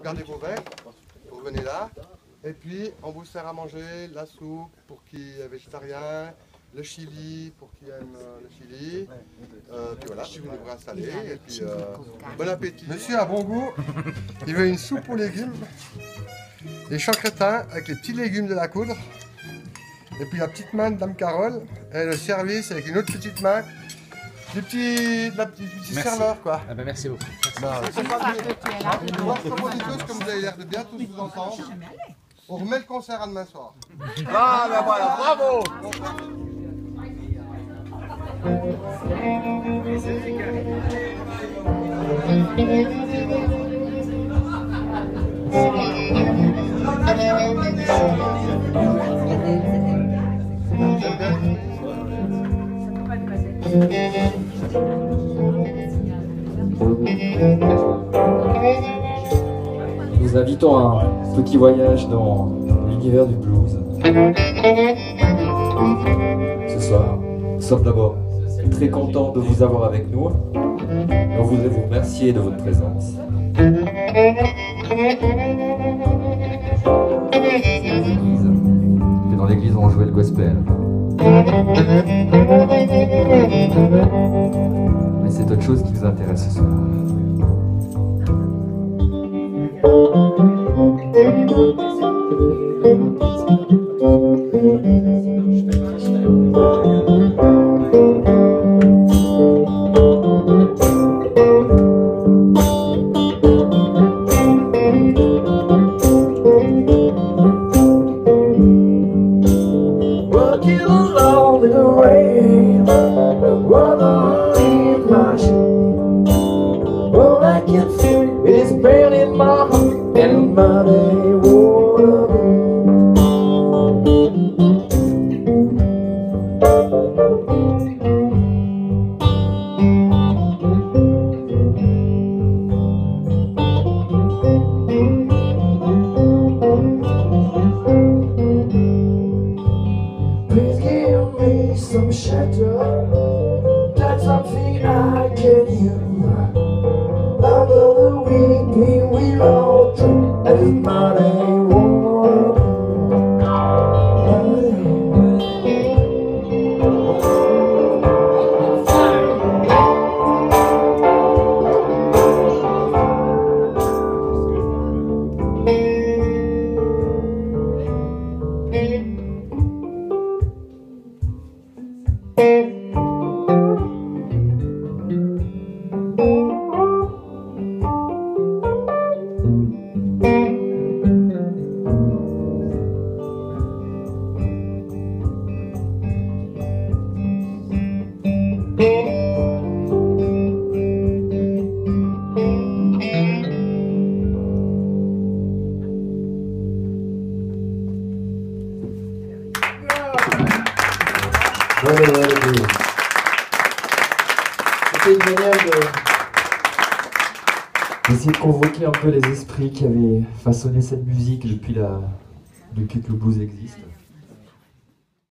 gardez vos verres, vous venez là, et puis on vous sert à manger la soupe pour qui est végétarien, le chili pour qui aime le chili, puis voilà, vous devrez installer, et puis bon appétit. Monsieur a bon goût, il veut une soupe aux légumes, des chancretins avec les petits légumes de la coudre, et puis la petite main de Dame Carole, et le service avec une autre petite main. Du petit serveur, quoi. Ah ben merci beaucoup. C'est pas comme vous avez l'air de bien tous vous entendre. On remet le concert à demain soir. Ah ben voilà, bravo. Nous invitons à un petit voyage dans l'univers du blues. Ce soir, nous sommes d'abord très contents de vous avoir avec nous. On voudrait vous remercier de votre présence. Et dans l'église, on jouait le gospel. Mais c'est autre chose qui nous intéresse ce soir. Walking along in the rain, water in my shoe. All I can feel is pain in my heart and muddy water. Please give me some shelter. That's something I can use. Under the weeping willow tree that is muddy water. C'était une manière d'essayer de convoquer un peu les esprits qui avaient façonné cette musique depuis que le blues existe.